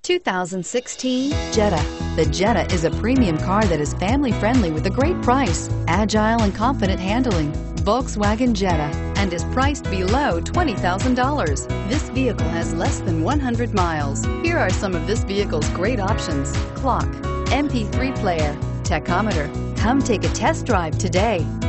2016 Jetta. The Jetta is a premium car that is family-friendly with a great price, agile and confident handling. Volkswagen Jetta, and is priced below $20,000. This vehicle has less than 100 miles. Here are some of this vehicle's great options: clock, MP3 player, tachometer. Come take a test drive today.